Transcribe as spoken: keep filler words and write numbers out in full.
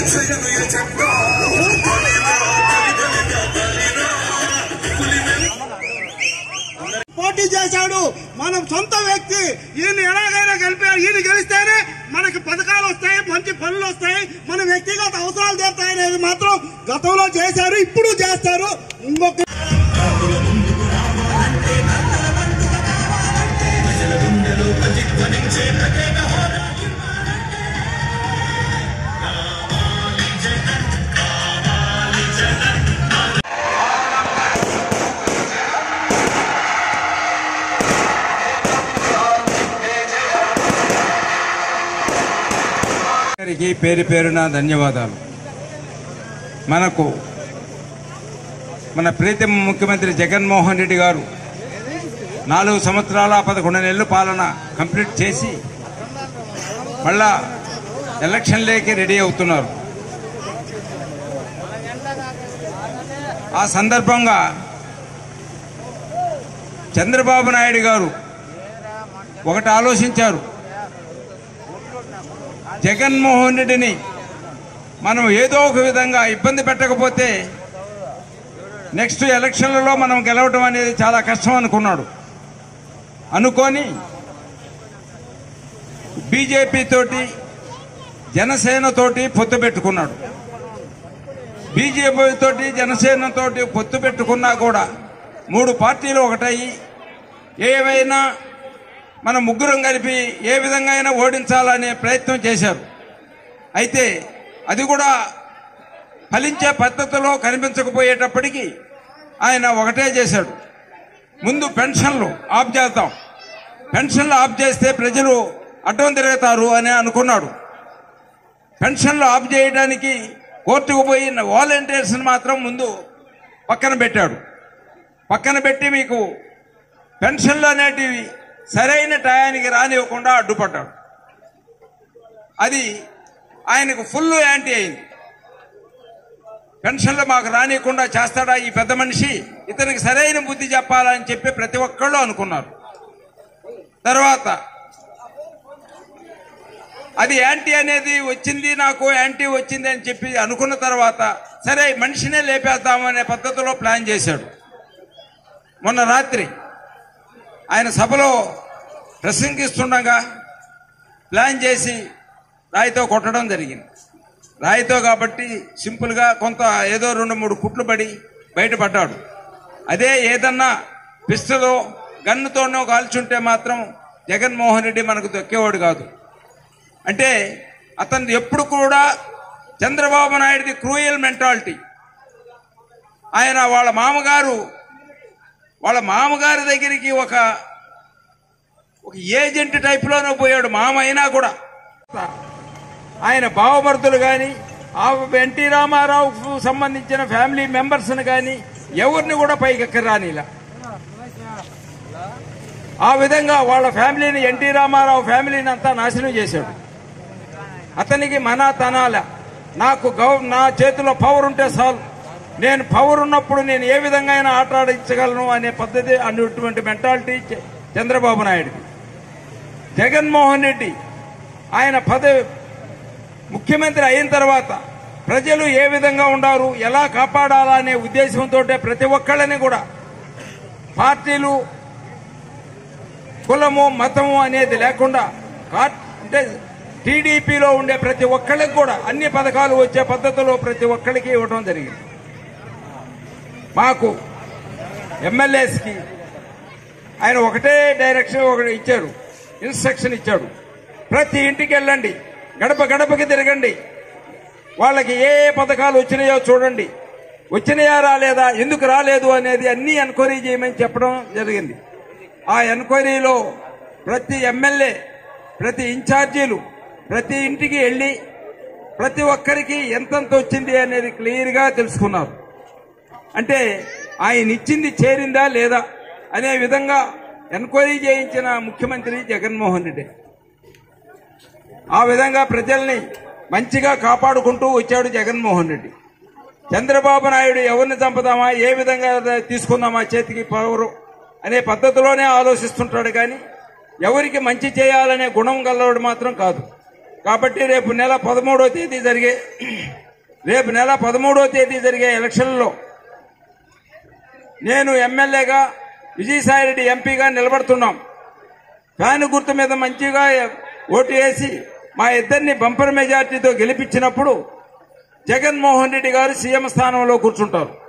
పోటీ చేశాడు. మనం సొంత వ్యక్తి, ఈయన ఎలాగైనా గెలిపారు. ఈయన గెలిస్తేనే మనకి పథకాలు వస్తాయి, మంచి పనులు వస్తాయి, మన వ్యక్తిగత అవసరాలు తీరుతాయి అనేది మాత్రం గతంలో చేశారు, ఇప్పుడు చేస్తారు. ఇంకొక పేరు పేరున ధన్యవాదాలు. మనకు మన ప్రీతం ముఖ్యమంత్రి జగన్మోహన్ రెడ్డి గారు నాలుగు సంవత్సరాల పదకొండు నెలల పాలన కంప్లీట్ చేసి మళ్ళా ఎలక్షన్లేకి రెడీ అవుతున్నారు. ఆ సందర్భంగా చంద్రబాబు నాయుడు గారు ఒకటి ఆలోచించారు. జగన్మోహన్ రెడ్డిని మనం ఏదో ఒక విధంగా ఇబ్బంది పెట్టకపోతే నెక్స్ట్ ఎలక్షన్లలో మనం గెలవడం అనేది చాలా కష్టం అనుకున్నాడు. అనుకొని బీజేపీ తోటి జనసేన తోటి పొత్తు పెట్టుకున్నాడు. బీజేపీ తోటి జనసేన తోటి పొత్తు పెట్టుకున్నా కూడా మూడు పార్టీలు ఒకటయ్యి ఏవైనా మన ముగ్గురం కలిపి ఏ విధంగా అయినా ఓడించాలనే ప్రయత్నం చేశారు. అయితే అది కూడా ఫలించే పద్ధతిలో కనిపించకపోయేటప్పటికీ ఆయన ఒకటే చేశాడు, ముందు పెన్షన్లు ఆఫ్ చేద్దాం, పెన్షన్లు ఆఫ్ చేస్తే ప్రజలు అడ్డం తిరుగుతారు అని అనుకున్నాడు. పెన్షన్లు ఆఫ్ చేయడానికి కోర్టుకు పోయిన వాలంటీర్స్ని మాత్రం ముందు పక్కన పెట్టాడు. పక్కన పెట్టి మీకు పెన్షన్లు అనేటివి సరైన టయానికి రానివ్వకుండా అడ్డుపడ్డాడు. అది ఆయనకు ఫుల్ యాంటీ అయింది. పెన్షన్లు మాకు రానియకుండా చేస్తాడా ఈ పెద్ద మనిషి, ఇతనికి సరైన బుద్ధి చెప్పాలని చెప్పి ప్రతి ఒక్కళ్ళు అనుకున్నారు. తర్వాత అది యాంటీ అనేది వచ్చింది, నాకు యాంటీ వచ్చింది అని చెప్పి అనుకున్న తర్వాత సరే మనిషినే లేపేద్దామనే పద్ధతిలో ప్లాన్ చేశాడు. మొన్న రాత్రి ఆయన సభలో ప్రసంగిస్తుండగా ప్లాన్ చేసి రాయితో కొట్టడం జరిగింది. రాయితో కాబట్టి సింపుల్గా కొంత ఏదో రెండు మూడు కుట్లు పడి బయటపడ్డాడు. అదే ఏదన్నా పిస్టలో గన్నుతోనో కాల్చుంటే మాత్రం జగన్మోహన్ రెడ్డి మనకు దొక్కేవాడు కాదు. అంటే అతను ఎప్పుడు కూడా చంద్రబాబు నాయుడిది క్రూయల్ మెంటాలిటీ. ఆయన వాళ్ళ మామగారు వాళ్ళ మామగారి దగ్గరికి ఒక ఒక ఏజెంట్ టైప్లోనే పోయాడు. మామ అయినా కూడా ఆయన బావమరుదులు కానీ ఆ ఎన్టీ రామారావుకు సంబంధించిన ఫ్యామిలీ మెంబర్స్ని కానీ ఎవరిని కూడా పైకి రానిలా. ఆ విధంగా వాళ్ళ ఫ్యామిలీని ఎన్టీ రామారావు ఫ్యామిలీని అంతా నాశనం చేశాడు. అతనికి మన తనాల నాకు గౌ నా చేతిలో పవర్ ఉంటే చాలు, నేను పవర్ ఉన్నప్పుడు నేను ఏ విధంగా అయినా ఆట ఆడించగలను అనే పద్ధతి అనేటువంటి మెంటాలిటీ చంద్రబాబు నాయుడు. జగన్మోహన్ రెడ్డి ఆయన పదవి ముఖ్యమంత్రి అయిన తర్వాత ప్రజలు ఏ విధంగా ఉండారు, ఎలా కాపాడాలనే ఉద్దేశంతో ప్రతి ఒక్కళ్ళని కూడా పార్టీలు కులము మతము అనేది లేకుండా అంటే టీడీపీలో ఉండే ప్రతి ఒక్కళ్ళకి కూడా అన్ని పథకాలు వచ్చే పద్ధతిలో ప్రతి ఒక్కళ్ళకి ఇవ్వడం జరిగింది. మాకు ఎమ్మెల్యేస్కి ఆయన ఒకటే డైరెక్షన్ ఒకటి ఇచ్చారు, ఇన్స్ట్రక్షన్ ఇచ్చాడు. ప్రతి ఇంటికి వెళ్ళండి, గడప గడపకి తిరగండి, వాళ్ళకి ఏ పథకాలు వచ్చినాయో చూడండి, వచ్చినాయా రాలేదా, ఎందుకు రాలేదు అనేది అన్ని ఎంక్వైరీ చేయమని చెప్పడం జరిగింది. ఆ ఎంక్వైరీలో ప్రతి ఎమ్మెల్యే ప్రతి ఇన్ఛార్జీలు ప్రతి ఇంటికి వెళ్ళి ప్రతి ఒక్కరికి ఎంతెంత వచ్చింది అనేది క్లియర్గా తెలుసుకున్నారు. అంటే ఆయన ఇచ్చింది చేరిందా లేదా అనే విధంగా ఎంక్వైరీ చేయించిన ముఖ్యమంత్రి జగన్మోహన్ రెడ్డి. ఆ విధంగా ప్రజల్ని మంచిగా కాపాడుకుంటూ వచ్చాడు జగన్మోహన్ రెడ్డి. చంద్రబాబు నాయుడు ఎవరిని చంపుదామా, ఏ విధంగా తీసుకుందామా చేతికి పవరు అనే పద్ధతిలోనే ఆలోచిస్తుంటాడు. కానీ ఎవరికి మంచి చేయాలనే గుణం గలవాడు మాత్రం కాదు. కాబట్టి రేపు నెల పదమూడవ తేదీ జరిగే రేపు నెల పదమూడవ తేదీ జరిగే ఎలక్షన్లలో నేను ఎమ్మెల్యేగా, విజయసాయిరెడ్డి ఎంపీగా నిలబడుతున్నాం. ఫ్యాన్ గుర్తు మీద మంచిగా ఓటు వేసి మా ఇద్దరిని బంపర్ మెజార్టీతో గెలిపించినప్పుడు జగన్మోహన్ రెడ్డి గారు సీఎం స్థానంలో కూర్చుంటారు.